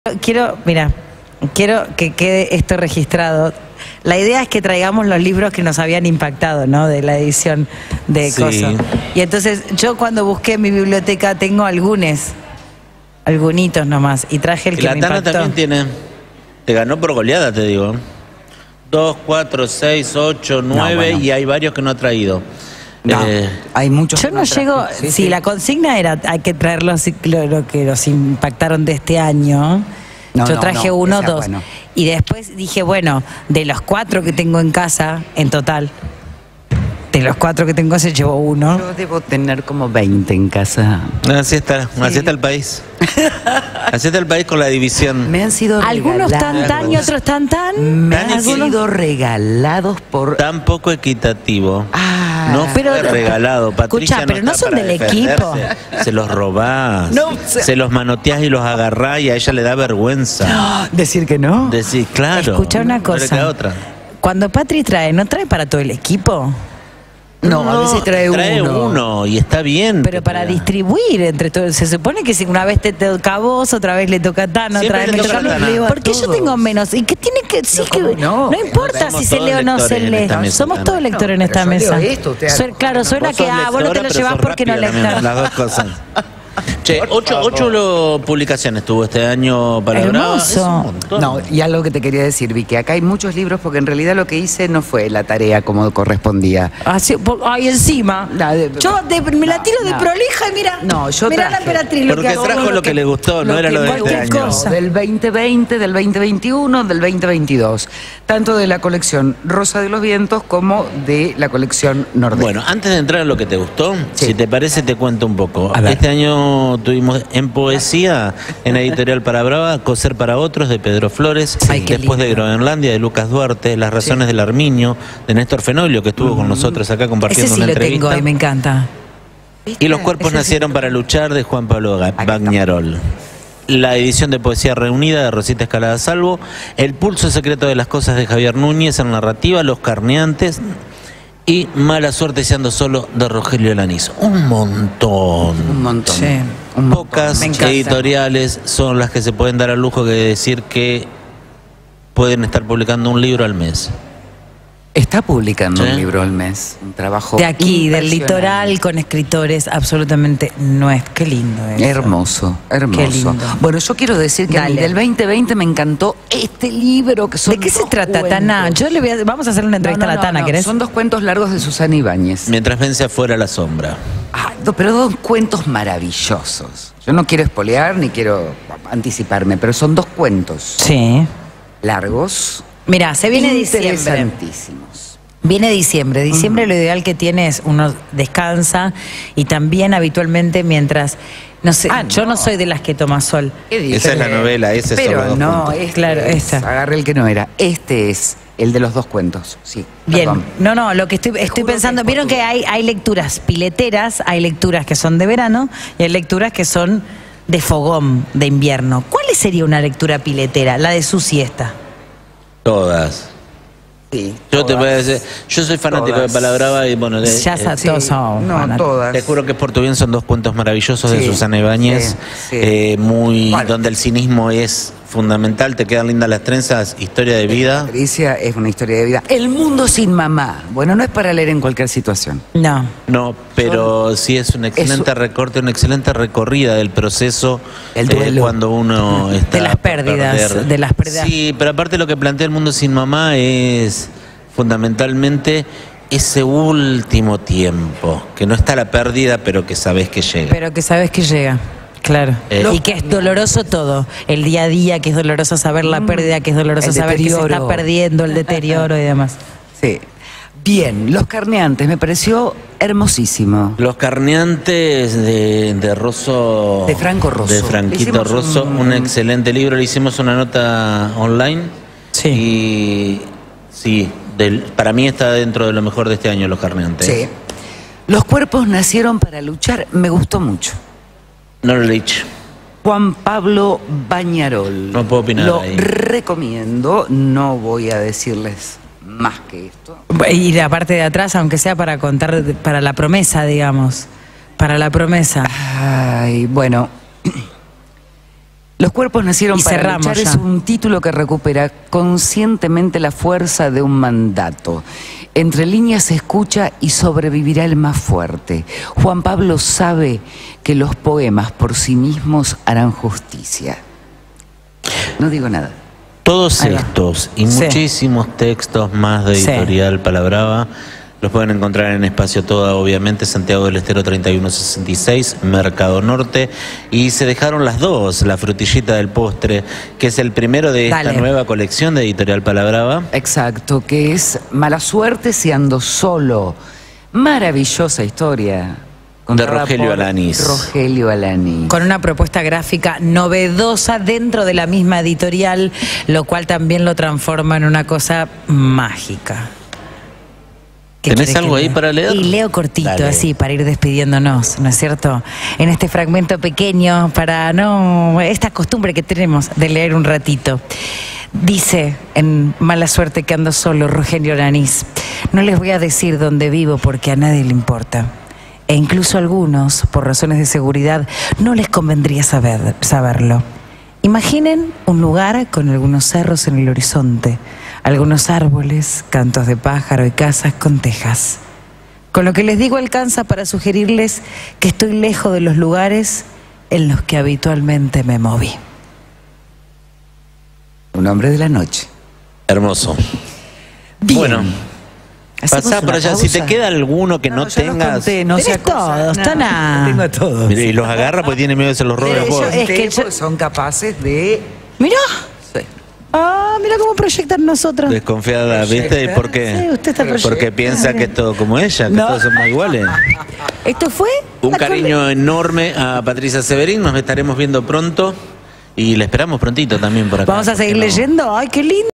Mira, quiero que quede esto registrado. La idea es que traigamos los libros que nos habían impactado, ¿no? De la edición de Coso. Y entonces yo cuando busqué en mi biblioteca tengo algunos nomás, y traje el que me impactó. La Tana también tiene. Te ganó por goleada, te digo. 2, 4, 6, 8, 9 bueno. Y hay varios que no ha traído. No, hay muchos. Yo no llego. Si la consigna era hay que traer lo que nos impactaron de este año. Yo traje uno, dos. Bueno. Y después dije, bueno, de los 4 que tengo en casa, en total, de los 4 que tengo se llevó uno. Yo debo tener como 20 en casa. Así está, sí. Así está el país. Así está el país con la división. Me han sido algunos tan y otros tan. Me han sido regalados por... Tan poco equitativo. No pero, fue regalado, Patricia. Escucha, pero no son del equipo. Se los robás, se los manoteás y los agarrás y a ella le da vergüenza. ¿Decir que no? Decir, claro. Escucha una cosa. No otra. Cuando Patri trae, ¿no trae para todo el equipo? No, a veces trae uno y está bien. Pero para distribuir entre todos. Se supone que si una vez te toca a vos, otra vez le toca a Tana, otra vez me toca a mí. Porque yo tengo menos. ¿Y qué tiene que decir? No importa si se lee o no se lee. Somos todos lectores en esta mesa. Claro, suena que vos no te lo llevás porque no lees. Las dos cosas. Che, 8 publicaciones tuvo este año para Hermoso. No, y algo que te quería decir, Vicky, acá hay muchos libros porque en realidad lo que hice no fue la tarea como correspondía. Ay, encima. Yo me la tiro de prolija y mira. No, yo mirá la emperatriz. Porque trajo lo que le gustó, no era lo de este año. Del 2020, del 2021, del 2022. Tanto de la colección Rosa de los Vientos como de la colección Nordeste. Bueno, antes de entrar a lo que te gustó, si te parece te cuento un poco. Este año tuvimos en poesía, en Editorial Para Brava, Coser para Otros, de Pedro Flores, después de Groenlandia, de Lucas Duarte, Las Razones del Arminio, de Néstor Fenoglio, que estuvo con nosotros acá compartiendo una entrevista. Ese sí lo tengo y me encanta. Y Los Cuerpos Nacieron para Luchar, de Juan Pablo Bañarol. La edición de Poesía Reunida, de Rosita Escalada Salvo, El Pulso Secreto de las Cosas, de Javier Núñez, en narrativa, Los Carneantes, y Mala Suerte se ando solo, de Rogelio Laniz. Un montón. Un montón. Sí, Pocas editoriales son las que se pueden dar al lujo de decir que pueden estar publicando un libro al mes. Está publicando un libro al mes, un trabajo de aquí, del litoral, con escritores absolutamente qué lindo eso. Hermoso, hermoso. Qué lindo. Bueno, yo quiero decir que a mí del 2020 me encantó este libro que son. ¿De qué se trata, Tana? Vamos a hacer una entrevista a la Tana, ¿querés? Son 2 cuentos largos de Susana Ibáñez. Mientras vence afuera la sombra. Pero 2 cuentos maravillosos. Yo no quiero espolear ni quiero anticiparme, pero son 2 cuentos. Sí. Largos. Mira, se viene diciembre. Interesantísimos. Viene diciembre. Diciembre lo ideal que tiene es uno descansa y también habitualmente mientras... No sé, yo no soy de las que toma sol. Esa es la novela, ese es pero no, claro, esta. Agarré el que no era. Este es el de los 2 cuentos, sí. Bien, no, lo que estoy pensando, vieron que hay lecturas pileteras, hay lecturas que son de verano y hay lecturas que son de fogón, de invierno. ¿Cuál sería una lectura piletera? La de su siesta. Todas. Sí, yo te voy a decir, yo soy fanático de Palabrava y bueno, todos son todas. Te juro que Por tu bien son 2 cuentos maravillosos de Susana Ibáñez, donde el cinismo es fundamental, te quedan lindas las trenzas, historia de vida. Patricia, es una historia de vida. El mundo sin mamá. Bueno, no es para leer en cualquier situación. No, pero sí es un excelente recorte, una excelente recorrida del proceso cuando uno está de las pérdidas, Sí, pero aparte lo que plantea El mundo sin mamá es fundamentalmente ese último tiempo, que no está la pérdida, pero que sabes que llega. Claro. Y que es doloroso todo. El día a día, que es doloroso saber la pérdida, que es doloroso saber que se está perdiendo, el deterioro y demás. Sí. Bien, Los Carneantes, me pareció hermosísimo. Los Carneantes de Rosso. De Franco Rosso. De Franquito Rosso, un excelente libro. Le hicimos una nota online. Sí. Y sí, para mí está dentro de lo mejor de este año, Los Carneantes. Sí. Los Cuerpos Nacieron para Luchar, me gustó mucho. No lo he dicho. Juan Pablo Bañarol. No puedo opinar lo ahí. Recomiendo, no voy a decirles más que esto. Y la parte de atrás, aunque sea para contar, para la promesa, digamos. Para la promesa. Ay, bueno. Los cuerpos nacieron Y para cerramos luchar ya. es un título que recupera conscientemente la fuerza de un mandato. Entre líneas se escucha y sobrevivirá el más fuerte. Juan Pablo sabe que los poemas por sí mismos harán justicia. No digo nada. Todos Ahí va. estos y Sí. muchísimos textos más de Sí. Editorial Palabrava los pueden encontrar en Espacio Toda, obviamente, Santiago del Estero 3166, Mercado Norte. Y se dejaron las dos, La frutillita del postre, que es el primero de esta Dale. nueva colección de Editorial Palabrava. Exacto, que es Mala suerte si ando solo. Maravillosa historia. Contada Rogelio por Alanís. Rogelio Alanís. Con una propuesta gráfica novedosa dentro de la misma editorial, lo cual también lo transforma en una cosa mágica. ¿Qué ¿Tenés quiere algo que ahí lea? para leer? Y leo cortito, Dale. así, para ir despidiéndonos, ¿no es cierto? En este fragmento pequeño, para no... esta costumbre que tenemos de leer un ratito. Dice, en Mala suerte que ando solo, Rogelio Alanís, no les voy a decir dónde vivo porque a nadie le importa. E incluso a algunos, por razones de seguridad, no les convendría saberlo. Imaginen un lugar con algunos cerros en el horizonte, algunos árboles, cantos de pájaro y casas con tejas. Con lo que les digo alcanza para sugerirles que estoy lejos de los lugares en los que habitualmente me moví. Un hombre de la noche. Hermoso. Bien. Bueno, ¿Hacemos pasá por una allá. Si pausa? te queda alguno que no ya los tengas... conté, no Tenés sea cosa. todos, No, Tana. tengo a todos. Mire, y los agarra porque tiene miedo de que se los robe a vos. Es que yo- son capaces de... Mirá, Sí. mira cómo proyectan nosotros. Desconfiada, ¿viste? ¿Y por qué? Sí, usted está Porque proyectando. piensa que es todo como ella, que No. todos somos iguales. Esto fue Un la cariño enorme a Patricia Severín. Nos estaremos viendo pronto y la esperamos prontito también por acá. Vamos a ¿por qué seguir no? leyendo. Ay, qué lindo.